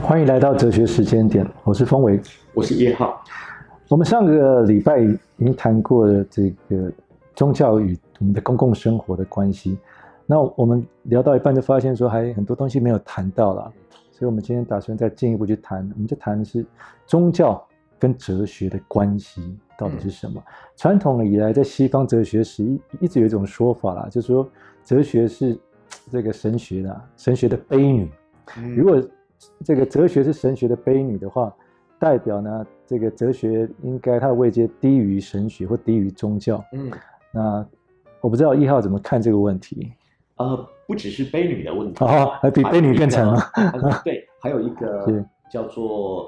欢迎来到哲学时间点，我是峰维， 我是叶浩。 我们上个礼拜已经谈过了这个宗教与我们的公共生活的关系，那我们聊到一半就发现说还很多东西没有谈到啦，所以我们今天打算再进一步去谈，我们就谈的是宗教跟哲学的关系到底是什么。传统以来在西方哲学史一直有一种说法啦，就是说哲学是这个神学的悲女。如果这个哲学是神学的悲女的话，代表呢这个哲学应该它的位阶低于神学或低于宗教。那我不知道一号怎么看这个问题。 不只是悲女的问题， 还比悲女更惨吗？ 对，还有一个叫做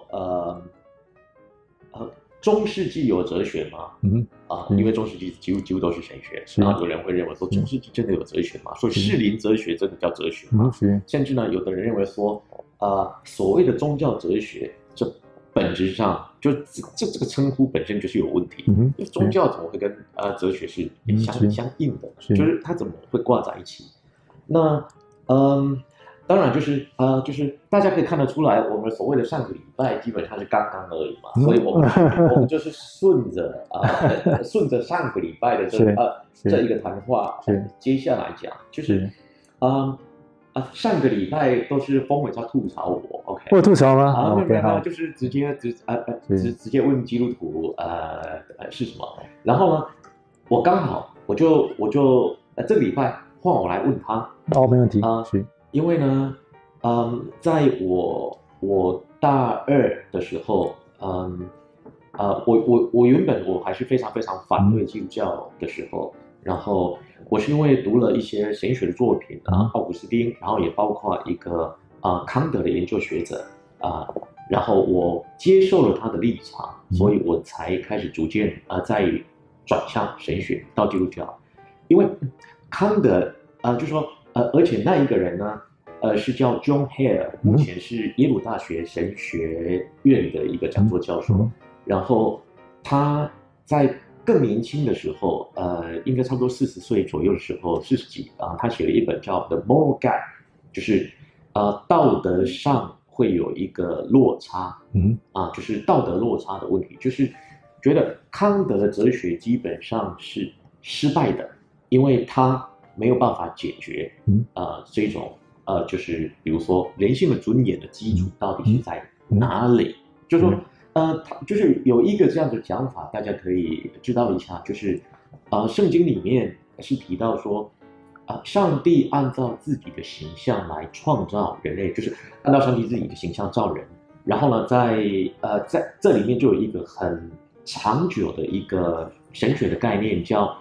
中世纪有哲学吗？因为中世纪几乎都是神学，然后有人会认为说中世纪真的有哲学吗？所以士林哲学真的叫哲学吗？甚至呢，有的人认为说，所谓的宗教哲学，这本质上就这个称呼本身就是有问题。宗教怎么会跟哲学是相应的？就是它怎么会挂在一起？那当然就是大家可以看得出来，我们所谓的上个礼拜基本上是刚刚而已嘛，所以我们就是顺着上个礼拜的这一个谈话，接下来讲就是上个礼拜都是峰伟在吐槽我 ，OK？ 我吐槽吗 ？OK， 好，就是直接问基督徒是什么，然后呢，我刚好我就这个礼拜换我来问他。 没问题因为呢，在我大二的时候，我原本我还是非常非常反对基督教的时候，然后我是因为读了一些神学的作品奥古斯丁，然后也包括一个康德的研究学者然后我接受了他的立场，所以我才开始逐渐在转向神学到基督教，因为康德就说而且那一个人呢。是叫 John Hare， 目前是耶鲁大学神学院的一个讲座教授。然后他在更年轻的时候，应该差不多40岁左右的时候，40几他写了一本叫《The Moral Gap》，就是道德上会有一个落差，就是道德落差的问题，就是觉得康德的哲学基本上是失败的，因为他没有办法解决这种。就是比如说人性的尊严的基础到底是在哪里？就是说，他就是有一个这样的讲法，大家可以知道一下，就是圣经里面是提到说，上帝按照自己的形象来创造人类，就是按照上帝自己的形象造人。然后呢，在这里面就有一个很长久的一个神学的概念，叫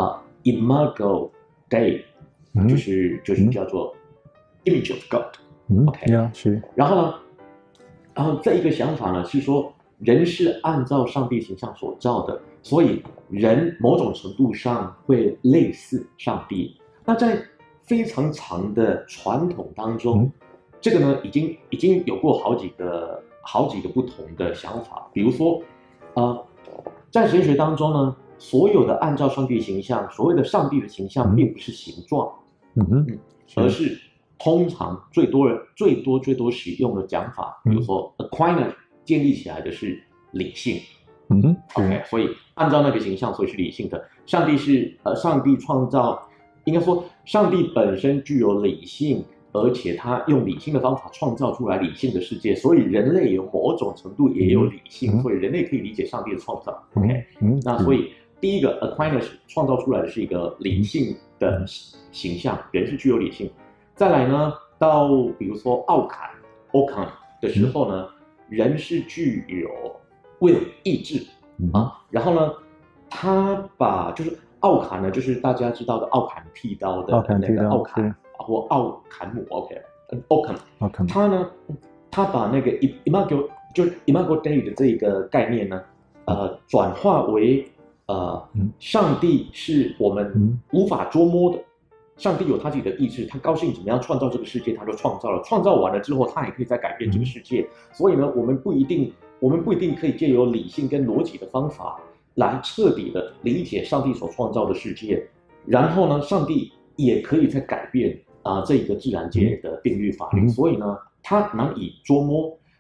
Imago Dei，就是叫做。Image of God，OK， 是。 然后这一个想法呢是说，人是按照上帝形象所造的，所以人某种程度上会类似上帝。那在非常长的传统当中，这个呢已经有过好几个不同的想法。比如说，在神学当中呢，所有的按照上帝形象，所谓的上帝的形象，并不是形状，而是。通常最多使用的讲法，比如说 Aquinas 建立起来的是理性，OK， 所以按照那个形象，所以是理性的。上帝是上帝创造，应该说上帝本身具有理性，而且他用理性的方法创造出来理性的世界，所以人类有某种程度也有理性，所以人类可以理解上帝的创造。OK，那所以第一个 Aquinas 创造出来的是一个理性的形象，人是具有理性。再来呢，到比如说奥坎的时候呢，人是具有will 意志然后呢，他把就是奥坎呢，就是大家知道的奥坎剃刀的那个奥坎或奥坎姆 ，Ockham，他把那个 imago 就是 imago Dei 的这个概念呢，转化为上帝是我们无法捉摸的。上帝有他自己的意志，他高兴怎么样创造这个世界，他就创造了。创造完了之后，他也可以再改变这个世界。所以呢，我们不一定可以借由理性跟逻辑的方法来彻底的理解上帝所创造的世界。然后呢，上帝也可以再改变这一个自然界的定律法律。所以呢，它难以捉摸。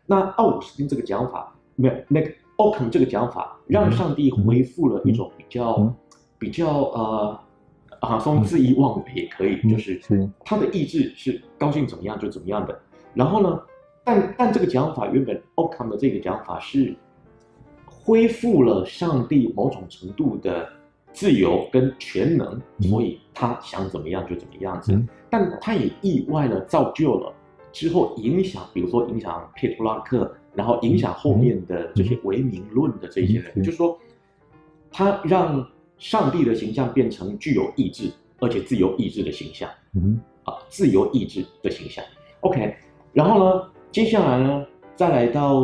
那奥古斯丁这个讲法，没有那个奥肯这个讲法，让上帝恢复了一种比较说恣意妄为也可以，就是他的意志是高兴怎么样就怎么样的。然后呢，但这个讲法原本奥肯的这个讲法是恢复了上帝某种程度的自由跟全能，所以他想怎么样就怎么样子。但他也意外的造就了之后影响，比如说影响佩托拉克，然后影响后面的这些唯名论的这些人，就是说他让上帝的形象变成具有意志而且自由意志的形象，自由意志的形象。OK， 然后呢，接下来呢，再来到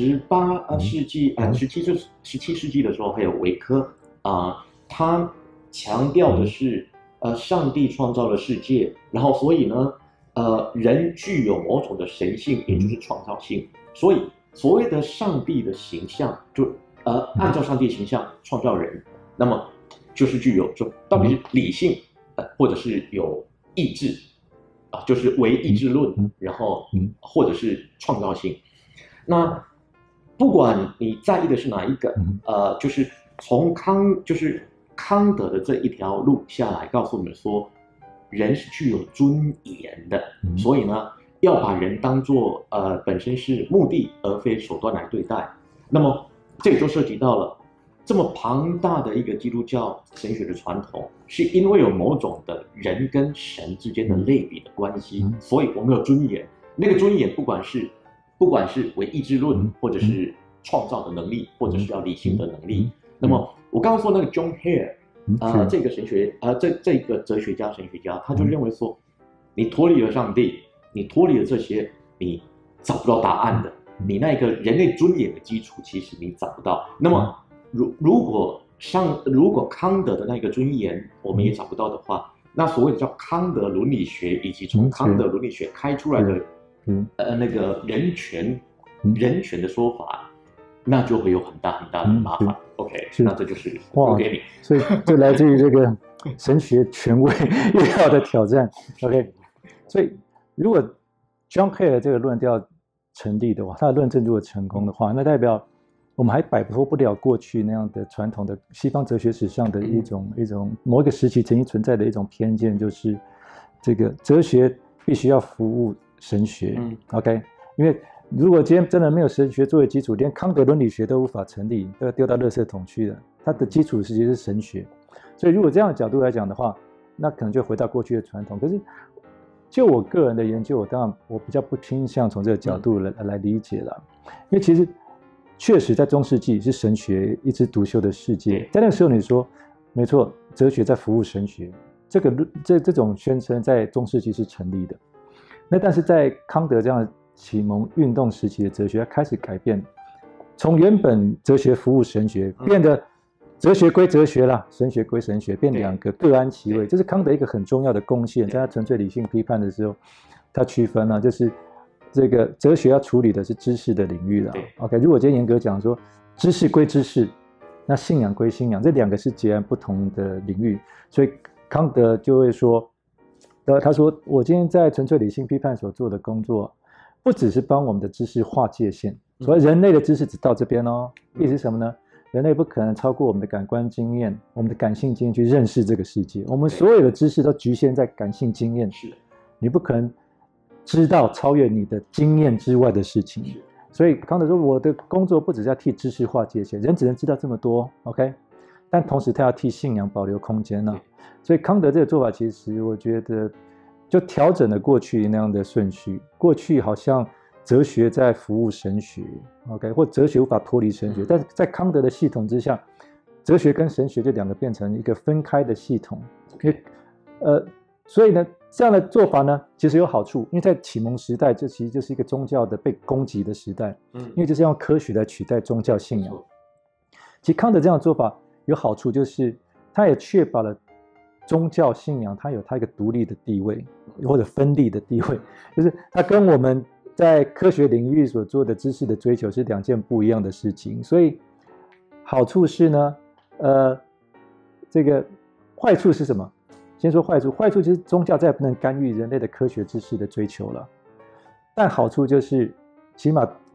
17世纪的时候，还有维科他强调的是上帝创造了世界，然后所以呢，人具有某种的神性，也就是创造性，所以所谓的上帝的形象，就按照上帝形象创造人，那么就是具有到底是理性或者是有意志就是唯意志论，然后或者是创造性。那不管你在意的是哪一个，就是从康德的这一条路下来，告诉我们说，人是具有尊严的，所以呢，要把人当作本身是目的而非手段来对待。那么这也就涉及到了这么庞大的一个基督教神学的传统，是因为有某种的人跟神之间的类比的关系，所以我们有尊严。那个尊严不管是唯意志论，或者是创造的能力，或者是要理性的能力。那么我刚刚说那个 John Hare，这个这个哲学家神学家，他就认为说，你脱离了上帝，你脱离了这些，你找不到答案的。你那个人类尊严的基础，其实你找不到。那么如果康德的那个尊严我们也找不到的话，那所谓的叫康德伦理学，以及从康德伦理学开出来的那个人权的说法，那就会有很大的麻烦。OK， 那这就是我给你。 所以就来自于这个神学权威遇到的挑战。OK， 所以如果 John Hare 这个论调成立的话，他的论证如果成功的话，那代表我们还摆脱不了过去那样的传统的西方哲学史上的一种某一个时期曾经存在的一种偏见，就是这个哲学必须要服务神学。OK， 因为如果今天真的没有神学作为基础，连康德伦理学都无法成立，都要丢到垃圾桶去了。它的基础其实是神学，所以如果这样的角度来讲的话，那可能就回到过去的传统。可是就我个人的研究，我比较不倾向从这个角度来理解了，因为其实确实在中世纪是神学一枝独秀的世界，在那个时候你说没错，哲学在服务神学，这种宣称在中世纪是成立的。那但是在康德这样启蒙运动时期的哲学开始改变，从原本哲学服务神学变得哲学归哲学啦，神学归神学，变两个各安其位，这是康德一个很重要的贡献。在他纯粹理性批判的时候，他区分了就是这个哲学要处理的是知识的领域了。OK， 如果今天严格讲说知识归知识，那信仰归信仰，这两个是截然不同的领域，所以康德就会说，他说我今天在纯粹理性批判所做的工作，不只是帮我们的知识划界限，所以人类的知识只到这边哦。意思是什么呢？人类不可能超过我们的感官经验，我们的感性经验去认识这个世界。我们所有的知识都局限在感性经验，你不可能知道超越你的经验之外的事情。所以康德说，我的工作不只是要替知识划界限，人只能知道这么多 ，OK？ 但同时他要替信仰保留空间呢。所以康德这个做法，其实我觉得就调整了过去那样的顺序。过去好像哲学在服务神学 ，OK， 或哲学无法脱离神学，但是在康德的系统之下，哲学跟神学这两个变成一个分开的系统。所以呢，这样的做法呢，其实有好处，因为在启蒙时代，这其实就是一个宗教的被攻击的时代，因为就是用科学来取代宗教信仰。其实康德这样的做法有好处，就是他也确保了宗教信仰它有它一个独立的地位，或者分立的地位，就是它跟我们在科学领域所做的知识的追求是两件不一样的事情。所以好处是呢，这个坏处是什么？先说坏处，坏处就是宗教再也不能干预人类的科学知识的追求了。但好处就是，起码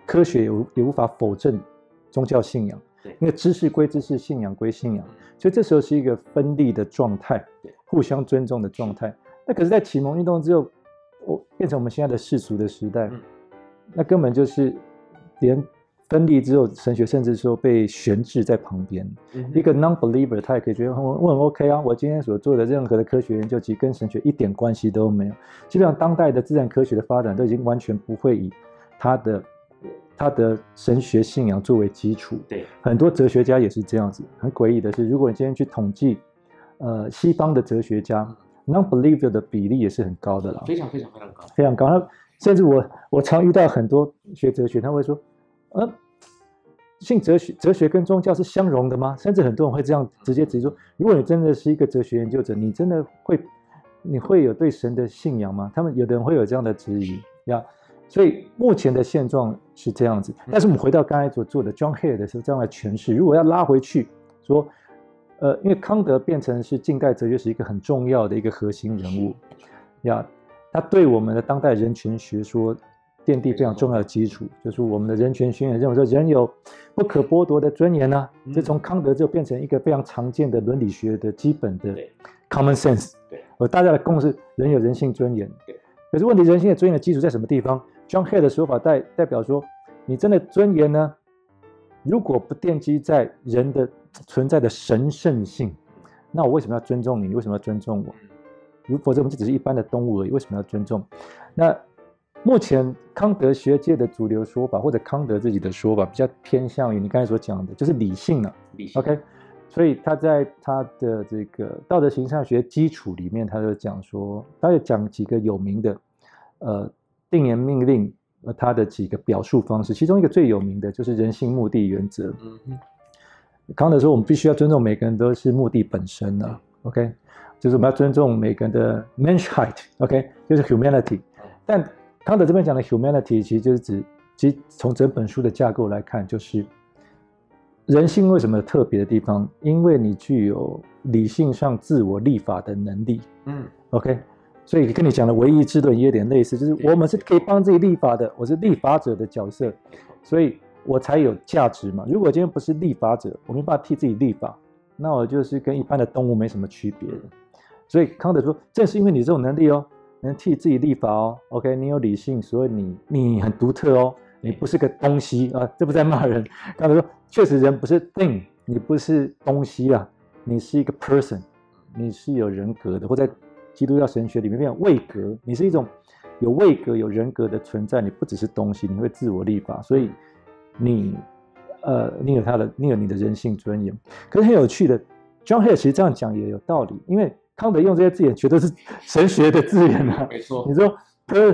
科学也无法否证宗教信仰， 对， 因为知识归知识，信仰归信仰，所以这时候是一个分立的状态，互相尊重的状态。那可是，在启蒙运动之后，变成我们现在的世俗的时代，那根本就是连分立之后，神学甚至说被悬置在旁边。一个 non-believer 他也可以觉得我很 OK 啊，我今天所做的任何的科学研究，其实跟神学一点关系都没有。基本上，当代的自然科学的发展都已经完全不会以他的神学信仰作为基础。 对， 很多哲学家也是这样子。很诡异的是，如果你今天去统计，西方的哲学家 non-believer 的比例也是很高的啦， 非常非常非常高， 非常高。甚至我常遇到很多学哲学，他会说，信哲学跟宗教是相容的吗？甚至很多人会这样直接说，如果你真的是一个哲学研究者，你真的会有对神的信仰吗？他们有的人会有这样的质疑呀。所以目前的现状是这样子，但是我们回到刚才所做的 John Haidt 的时候这样的诠释，如果要拉回去说，因为康德变成是近代哲学史一个很重要的一个核心人物呀，他对我们的当代人权学说奠定非常重要的基础，就是我们的人权宣言认为说人有不可剥夺的尊严啊，这从康德就变成一个非常常见的伦理学的基本的 common sense， 大家的共识，人有人性尊严。可是问题，人性的尊严的基础在什么地方？ John Haidt 的说法代表说，你真的尊严呢，如果不奠基在人的存在的神圣性，那我为什么要尊重你？你为什么要尊重我？否则我们就只是一般的动物而已，为什么要尊重？那目前康德学界的主流说法，或者康德自己的说法，比较偏向于你刚才所讲的，就是理性了。 理性 OK， 所以他在他的这个道德形象学基础里面，他就讲说，他就讲几个有名的定言命令，他的几个表述方式，其中一个最有名的就是人性目的原则。康德说，我们必须要尊重每个人都是目的本身啊。OK， 就是我们要尊重每个人的 Menschheit。OK， 就是 humanity。但康德这边讲的 humanity 其实就是其实从整本书的架构来看，就是人性为什么有特别的地方？因为你具有理性上自我立法的能力。OK， 所以跟你讲的唯一之论也有点类似，就是我们是可以帮自己立法的，我是立法者的角色，所以我才有价值嘛。如果今天不是立法者，我没办法替自己立法，那我就是跟一般的动物没什么区别的。所以康德说，正是因为你这种能力哦，能替自己立法哦 ，OK， 你有理性，所以你很独特哦，你不是个东西啊，这不在骂人。康德说，确实人不是 thing， 你不是东西啊，你是一个 person， 你是有人格的，或在基督教神学里面有位格，你是一种有位格、有人格的存在，你不只是东西，你会自我立法，所以你有你的人性尊严。可是很有趣的 ，John Haidt 其实这样讲也有道理，因为康德用这些字眼，全都是神学的字眼啊。 没错， 你说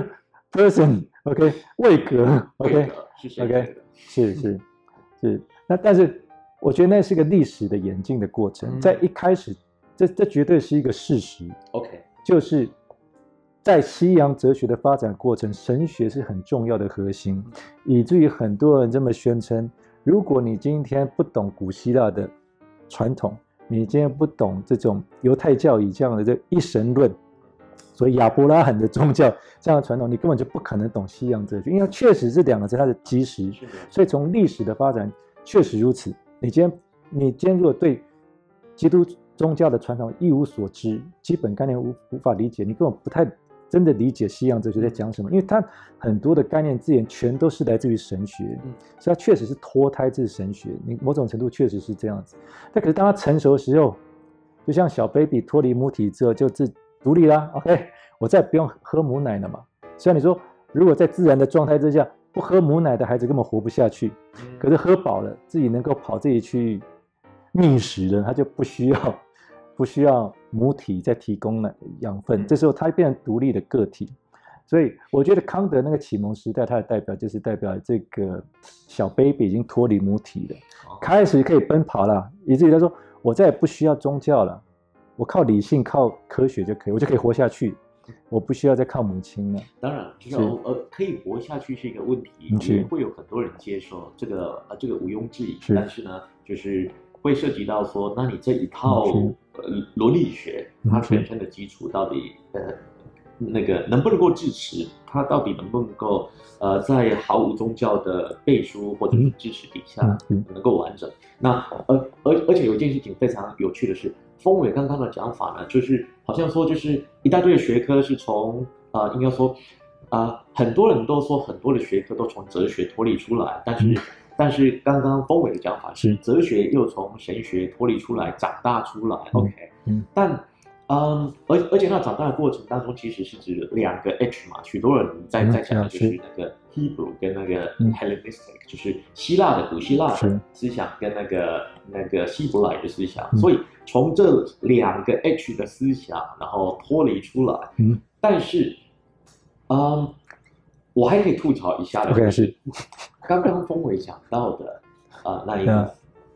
person，OK， 位格 ，OK， 是。那但是我觉得那是个历史的演进的过程，在一开始，这绝对是一个事实。 OK， 就是在西洋哲学的发展过程，神学是很重要的核心，以至于很多人这么宣称：如果你今天不懂古希腊的传统，你今天不懂这种犹太教以这样的这一神论，所以亚伯拉罕的宗教这样的传统，你根本就不可能懂西洋哲学，因为确实这两个是它的基石。所以从历史的发展确实如此。你今天如果对基督宗教的传统一无所知，基本概念无法理解，你根本不太真的理解西洋哲学在讲什么，因为它很多的概念字眼全都是来自于神学，所以它确实是脱胎自神学，你某种程度确实是这样子。但可是当它成熟的时候，就像小 baby 脱离母体之后就独立啦 ，OK， 我再不用喝母奶了嘛。虽然你说如果在自然的状态之下，不喝母奶的孩子根本活不下去，可是喝饱了，自己能够跑自己去觅食了，他就不需要母体再提供了养分，这时候他变成独立的个体。所以我觉得康德那个启蒙时代，他的代表就是代表这个小 baby 已经脱离母体了，开始可以奔跑了，以至于他说我再也不需要宗教了，我靠理性靠科学就可以，我就可以活下去，我不需要再靠母亲了。 当然，就是可以活下去是一个问题，也会有很多人接受这个毋庸置疑。但是呢，就是会涉及到说，那你这一套伦理学它本身的基础到底那个能不能够支持，它到底能不能够在毫无宗教的背书或者是支持底下能够完整。那而且有一件事情非常有趣的是，峰伟刚刚的讲法呢，就是好像说就是一大堆的学科是从应该说很多人都说很多的学科都从哲学脱离出来，但是刚刚峰伟的讲法是哲学又从神学脱离出来长大出来，OK，但而且那长大的过程当中其实是指2个 H 嘛，许多人在讲的就是那个 Hebrew 跟那个 Hellenistic，就是希腊的古希腊的思想跟那个希伯来的思想，所以从这2个 H 的思想然后脱离出来，但是我还可以吐槽一下的，就是刚刚峰伟讲到的那一个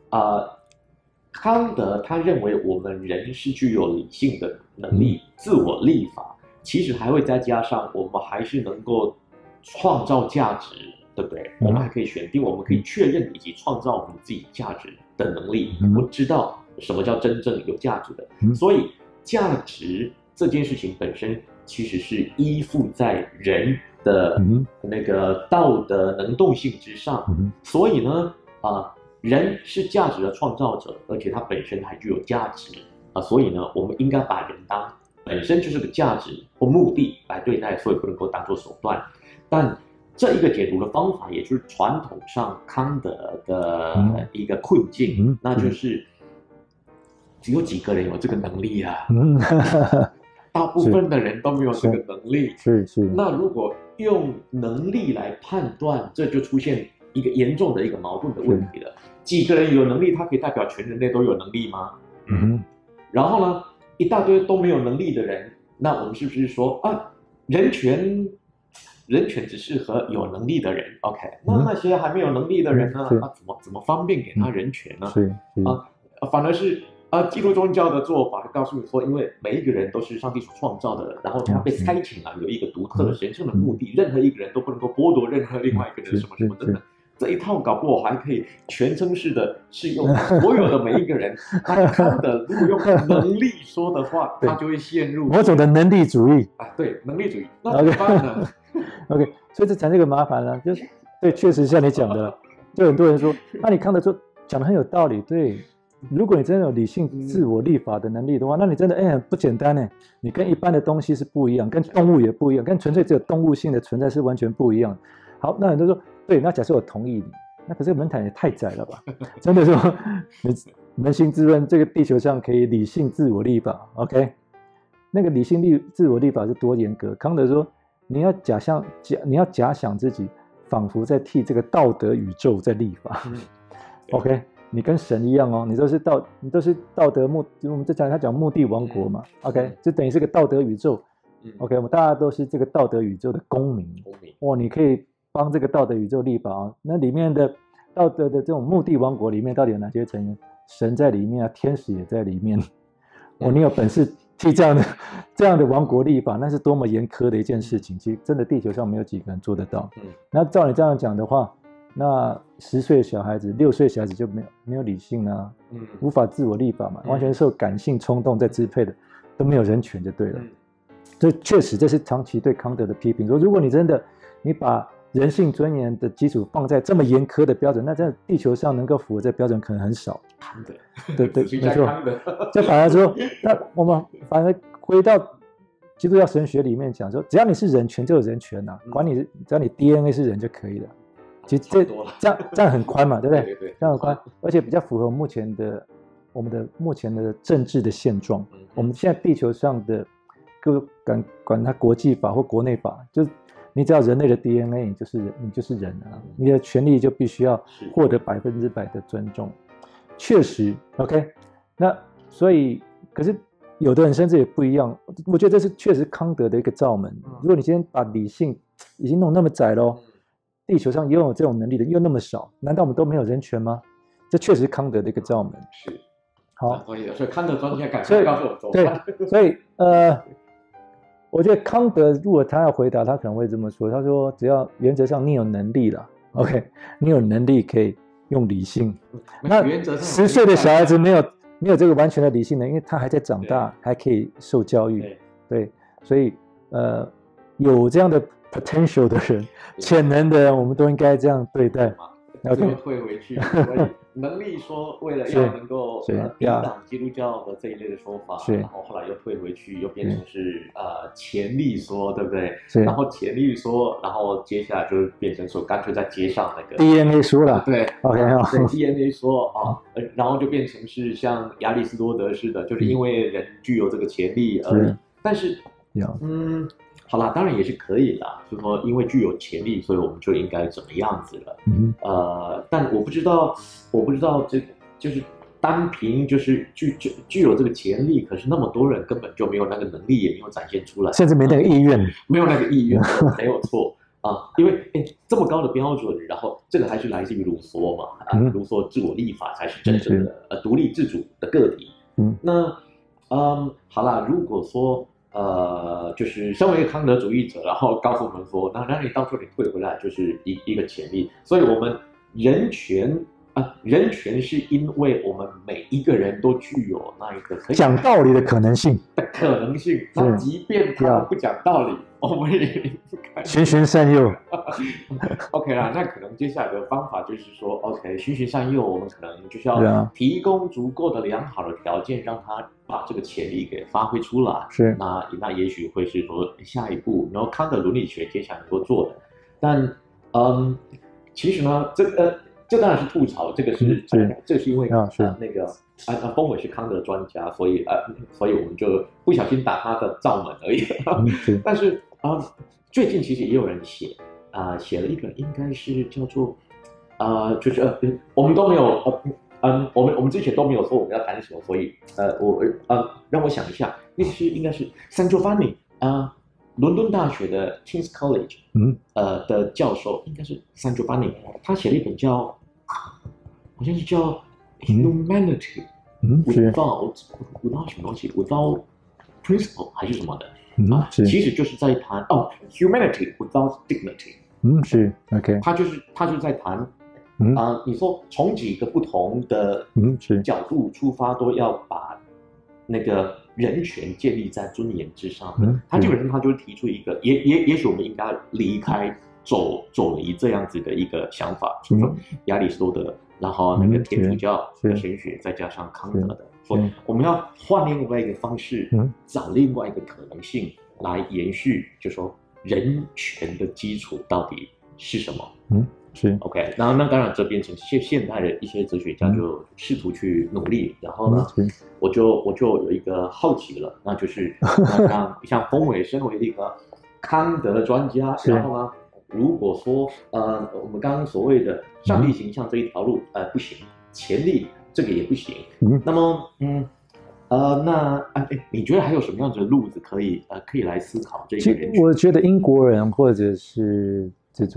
康德他认为我们人是具有理性的能力，自我立法，其实还会再加上我们还是能够创造价值，对不对？我们还可以选定，我们可以确认以及创造我们自己价值的能力。我知道什么叫真正有价值的，所以价值这件事情本身其实是依附在人的那个道德能动性之上，所以呢人是价值的创造者，而且它本身还具有价值所以呢，我们应该把人当本身就是个价值或目的来对待，所以不能够当作手段。但这一个解读的方法，也就是传统上康德的一个困境，那就是只有几个人有这个能力啊，大部分的人都没有这个能力。 是。 那如果用能力来判断，这就出现一个严重的一个矛盾的问题了。几个人有能力，它可以代表全人类都有能力吗？然后呢，一大堆都没有能力的人，那我们是不是说人权只适合有能力的人 ？OK， 那些还没有能力的人呢？怎么方便给他人权呢？反而是基督宗教的做法告诉你说，因为每一个人都是上帝所创造的，然后他被差遣了，有一个独特的神圣的目的，任何一个人都不能够剥夺任何另外一个人什么什么等等。这一套搞不好还可以全称式的适用所有的每一个人。那康德如果用能力说的话，他就会陷入某种的能力主义对，能力主义。那怎么办呢 ？OK， 所以这产生一个麻烦了，就是对，确实像你讲的，就很多人说，那你康德说讲的很有道理，对。如果你真的有理性自我立法的能力的话，那你真的很不简单呢。你跟一般的东西是不一样，跟动物也不一样，跟纯粹只有动物性的存在是完全不一样的。好，那很多人说，对，那假设我同意你，那可是门槛也太窄了吧？真的说，你扪心自问，这个地球上可以理性自我立法 ，OK？ 那个理性自我立法是多严格？康德说，你要假想自己仿佛在替这个道德宇宙在立法，OK？你跟神一样哦，你都是道德我们他讲目的王国嘛 ，OK， 就等于是个道德宇宙 ，OK， 我们大家都是这个道德宇宙的公民，你可以帮这个道德宇宙立法哦。那里面的道德的这种目的王国里面到底有哪些成员？神在里面天使也在里面，你有本事替这样的王国立法，那是多么严苛的一件事情。其实真的地球上没有几个人做得到。那照你这样讲的话，那10岁小孩子、6岁小孩子就没有理性啊，无法自我立法嘛，完全受感性冲动在支配的，都没有人权就对了。所以确实这是长期对康德的批评，说如果你把人性尊严的基础放在这么严苛的标准，那在地球上能够符合这标准可能很少。对，没错。就反而说，那我们反而回到基督教神学里面讲说，只要你是人权就有人权啊，只要你 DNA 是人就可以了。其实这样很宽嘛，对不对？这样很宽，而且比较符合我们目前的政治的现状。我们现在地球上的管它国际法或国内法，就是你只要人类的 DNA， 你就是人啊，你的权利就必须要获得100%的尊重。确实 ，OK， 那所以可是有的人甚至也不一样。我觉得这是确实康德的一个罩门。如果你今天把理性已经弄那么窄咯，地球上拥有这种能力的又那么少，难道我们都没有人权吗？这确实是康德的一个罩门。 是， 好， 所以康德专家赶快告诉我对，所以我觉得康德如果他要回答，他可能会这么说：他说，只要原则上你有能力了 ，OK， 你有能力可以用理性。那10岁的小孩子没有这个完全的理性呢，因为他还在长大，还可以受教育。对，所以有这样的 potential 的人，潜能的人，我们都应该这样对待。 就退回去，所以能力说为了要能够抵挡基督教的这一类的说法，然后后来又退回去，又变成是潜力说，对不对？然后潜力说，然后接下来就变成说干脆在街上那个 DNA 说了， 对 ，OK， 对 DNA 说啊，然后就变成是像亚里士多德似的，就是因为人具有这个潜力而已，但是好啦，当然也是可以啦，就是说因为具有潜力，所以我们就应该怎么样子了。但我不知道这就是单凭就是具有这个潜力，可是那么多人根本就没有那个能力，也没有展现出来， 甚至没那个意愿， 没有那个意愿，没有错啊。因为这么高的标准，然后这个还是来自于卢梭嘛，卢梭自我立法才是真正的独立自主的个体。那好啦，如果说就是身为一个康德主义者，然后告诉我们说，那你到时候你退回来就是一个潜力，所以我们人权是因为我们每一个人都具有那一个可以讲道理的可能性， 那即便他不讲道理，我们也循循善诱。 OK 啦，那可能接下来的方法就是说 ，OK， 循循善诱，我们可能就是要提供足够的良好的条件，让他把这个潜力给发挥出来。 是， 那也许会是说下一步，然后康德伦理学接下来能够做的。但其实呢，这当然是吐槽，这是因为那个峰伟是康德专家，所以我们就不小心打他的罩门而已。但是最近其实也有人写了一个，应该是叫做就是我们都没有我们之前都没有说我们要谈什么，所以让我想一下，应该是 San Giovanni 伦敦大学的 King's College 的教授，应该是 San Giovanni， 他写了一本好像是叫 Humanity without 什么东西 without principle 还是什么的。其实就是在谈Humanity without dignity。 是 OK。 他就是在谈你说从几个不同的角度出发，都要把那个人权建立在尊严之上。他基本上他就提出一个，也许我们应该离开走离这样子的一个想法，比如说亚里士多德，然后那个天主教的神学，再加上康德的。所以我们要换另外一个方式，找另外一个可能性来延续，就说人权的基础到底是什么？ 是 OK， 然后那当然这变成现代的一些哲学家就试图去努力，然后呢，我就有一个好奇了，那就是像峰伟身为一个康德的专家，然后呢，如果说我们刚刚所谓的上帝形象这一条路不行，潜力这个也不行，那么你觉得还有什么样子的路子可以来思考这个人群？ 我觉得英国人或者是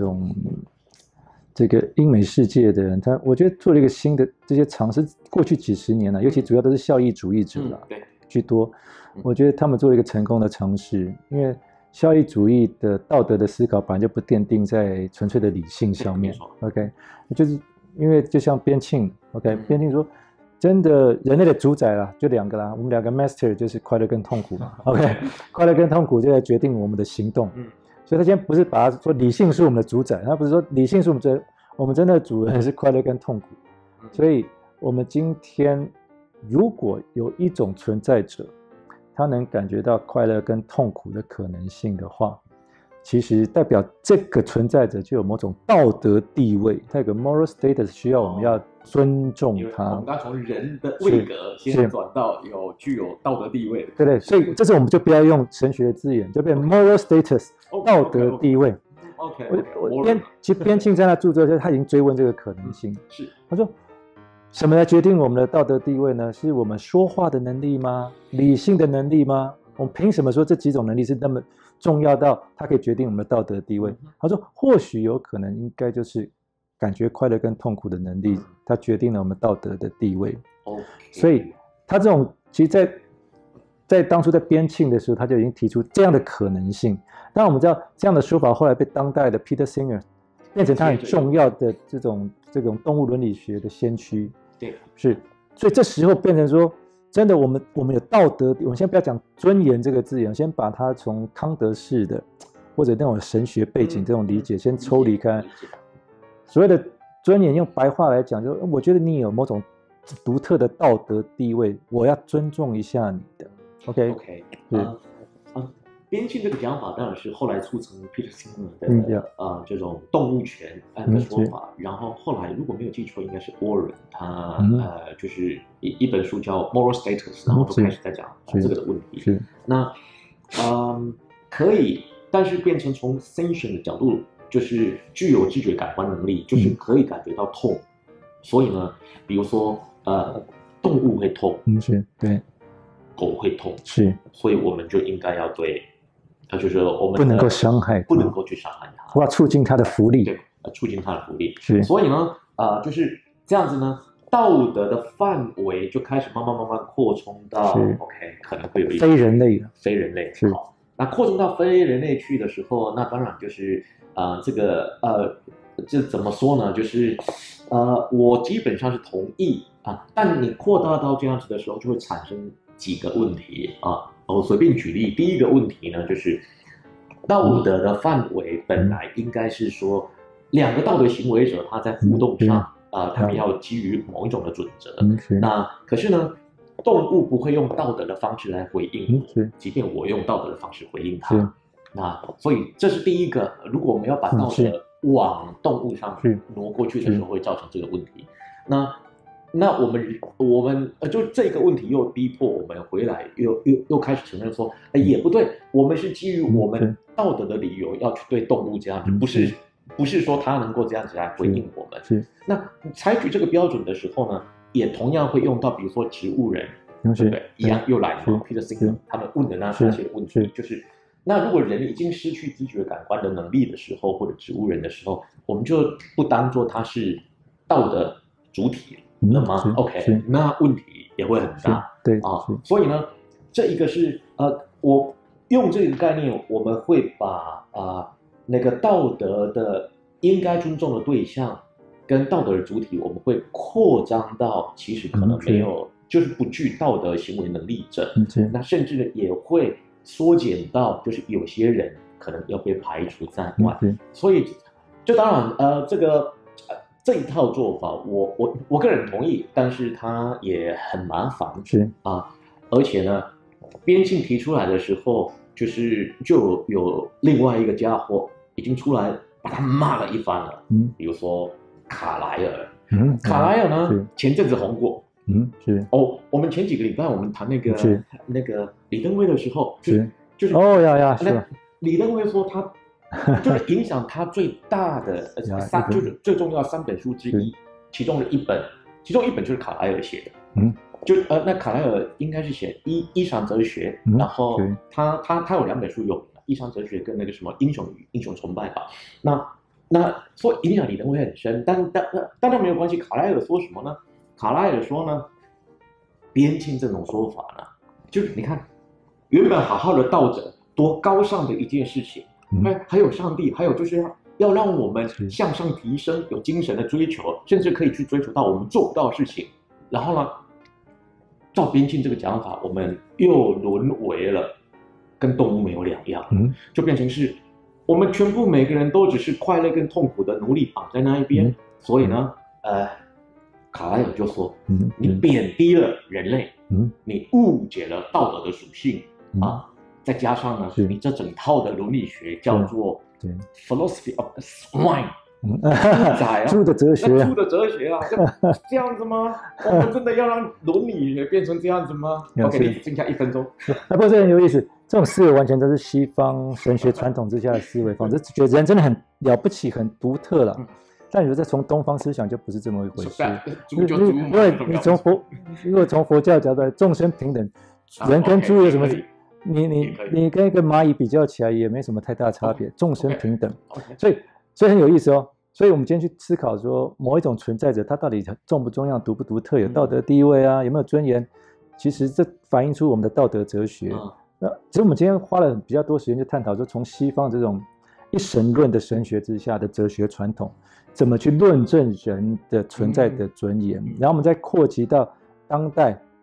这个英美世界的人，我觉得做了一个新的这些尝试，过去几十年了，尤其主要都是效益主义者居多。我觉得他们做了一个成功的尝试，因为效益主义的道德的思考本来就不奠定在纯粹的理性上面。OK， 就是因为就像边沁 ，OK， 边沁说，真的人类的主宰啦，就两个啦，我们两个 master 就是快乐跟痛苦嘛。OK， 快乐跟痛苦就在决定我们的行动。所以他今天不是把它说理性是我们的主宰，他不是说理性是我们真的主人是快乐跟痛苦。所以我们今天如果有一种存在者，他能感觉到快乐跟痛苦的可能性的话，其实代表这个存在者就有某种道德地位，他有个 moral status 需要我们要尊重他。 我们刚从人的位格先转到具有道德地位的。 对，所以这次我们就不要用神学的字眼，就变 moral status 道德地位。其实边沁在那著作中，他已经追问这个可能性。 是， 他说什么来决定我们的道德地位呢？是我们说话的能力吗？理性的能力吗？我们凭什么说这几种能力是那么重要到它可以决定我们的道德地位？他说或许有可能应该就是感觉快乐跟痛苦的能力，它决定了我们道德的地位。所以他这种其实在当初在边沁的时候，他就已经提出这样的可能性。当然我们知道这样的说法后来被当代的 Peter Singer 变成他很重要的这种动物伦理学的先驱。 对， 是，所以这时候变成说真的，我们有道德，我们先不要讲尊严这个字眼，先把它从康德式的或者那种神学背景这种理解先抽离开。所谓的尊严，用白话来讲，就我觉得你有某种独特的道德地位，我要尊重一下你的。OK， 边境这个讲法当然是后来促成 Peter Singer 的这种动物权的说法，然后后来如果没有记错，应该是 Orrin 他就是一本书叫 Moral Status， 然后都开始在讲这个的问题。那可以，但是变成从 sensation 的角度，就是具有知觉感官能力，就是可以感觉到痛。所以呢，比如说动物会痛， 是对， 狗会痛， 是， 所以我们就应该要对。就是我们不能够伤害， 不能够去伤害它， 我要促进它的福利， 对，促进它的福利。 是， 所以呢，就是这样子呢，道德的范围就开始慢慢扩充到 OK， 可能会有一非人类的， 非人类。 是， 好，那扩充到非人类去的时候，那当然就是这个这怎么说呢？就是我基本上是同意但你扩大到这样子的时候，就会产生几个问题我随便举例，第一个问题呢，就是道德的范围本来应该是说，两个道德行为者他在互动上他们要基于某一种的准则。那可是呢，动物不会用道德的方式来回应我，即便我用道德的方式回应它。那所以这是第一个，如果我们要把道德往动物上挪过去的时候，会造成这个问题。那我们就这个问题又逼迫我们回来，又开始承认说，也不对，我们是基于我们道德的理由要去对动物这样子，不是说它能够这样子来回应我们。那采取这个标准的时候呢，也同样会用到，比如说植物人，对不对？一样又来了 Peter Singer 他们问的那些问题，就是那如果人已经失去知觉感官的能力的时候，或者植物人的时候，我们就不当做他是道德主体了吗？OK， 那问题也会很大。 对所以呢，这一个是我用这个概念，我们会把那个道德的应该尊重的对象跟道德的主体，我们会扩张到其实可能没有，就是不具道德行为能力者。那甚至呢也会缩减到，就是有些人可能要被排除在外。所以，就当然这一套做法，我个人同意，但是它也很麻烦。而且呢，边沁提出来的时候，就有另外一个家伙已经出来把他骂了一番了。比如说卡莱尔。卡莱尔呢，前阵子红过。我们前几个礼拜我们谈那个李登辉的时候，就是李登辉说他。就是影响他最大的就是最重要3本书之一，其中一本就是卡莱尔写的。那卡莱尔应该是写伊赏哲学，然后他有2本书有名的，伊赏哲学跟那个什么英雄崇拜吧。那说影响李登辉很深，但没有关系。卡莱尔说什么呢？卡莱尔说呢，边沁这种说法呢，就是你看，原本好好的道德多高尚的一件事情。还有上帝，还有就是要让我们向上提升，有精神的追求，甚至可以去追求到我们做不到的事情。然后呢，照边沁这个讲法，我们又沦为了跟动物没有两样，就变成是我们全部每个人都只是快乐跟痛苦的奴隶绑在那一边。所以呢，卡莱尔就说，你贬低了人类，你误解了道德的属性再加上呢，你这整套的伦理学叫做 philosophy of swine， 猪的哲学， 猪的哲学这样子吗？我们真的要让伦理学变成这样子吗？OK， 你剩下1分钟。 不过这很有意思，这种思维完全都是西方神学传统之下的思维方式，觉得人真的很了不起，很独特了。但你说从东方思想就不是这么一回事，因为你如果从佛教角度来，众生平等，人跟猪有什么？你跟一个蚂蚁比较起来也没什么太大差别，众生平等，所以很有意思哦。所以我们今天去思考说，某一种存在者他到底重不重要、独不独特、有道德地位啊，有没有尊严？其实这反映出我们的道德哲学。那其实我们今天花了比较多时间去探讨，说从西方这种一神论的神学之下的哲学传统，怎么去论证人的存在的尊严，然后我们再扩及到当代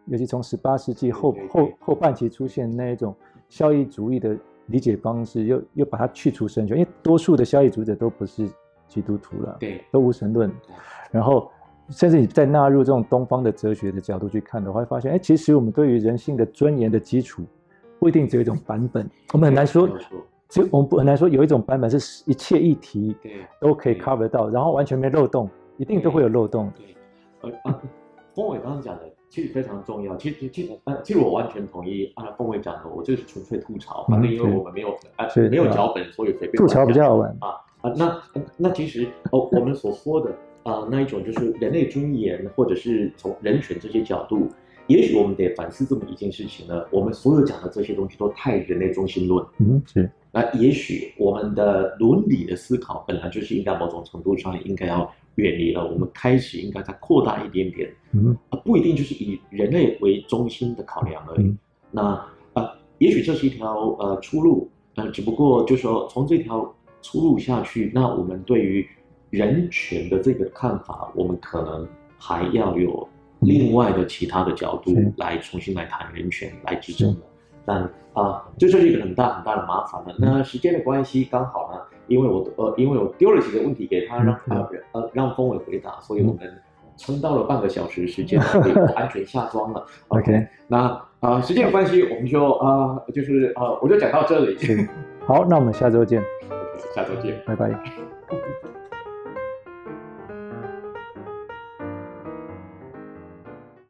尤其从18世纪后对半期出现那一种效益主义的理解方式，又把它去除神学，因为多数的效益主义者都不是基督徒了， 对， 都无神论，然后甚至你再纳入这种东方的哲学的角度去看的话，会发现，其实我们对于人性的尊严的基础不一定只有一种版本，我们很难说。我们很难说有一种版本是一切议题都可以 cover 到，然后完全没漏洞，一定都会有漏洞。 对，峰伟刚刚讲的其实非常重要。其实我完全同意按照峰伟讲的，我这个是纯粹吐槽，反正因为我们没有脚本，所以随便吐槽比较好玩那其实我们所说的那一种就是人类尊严，或者是从人权这些角度，也许我们得反思这么一件事情呢。我们所有讲的这些东西都太人类中心论， 是。 那也许我们的伦理的思考本来就是应该某种程度上应该要远离了，我们开始应该再扩大一点点，不一定就是以人类为中心的考量而已。那也许这是一条出路，只不过就是说从这条出路下去，那我们对于人权的这个看法，我们可能还要有另外的其他的角度来重新来谈人权，来支撑的。但这就是一个很大很大的麻烦了。那时间的关系刚好呢，因为我丢了几个问题给他，让峰伟回答，所以我们撑到了半个小时时间，可以安全下庄了。OK， 那时间的关系，我们就我就讲到这里。 好，那我们下周见。 下周见， 拜拜。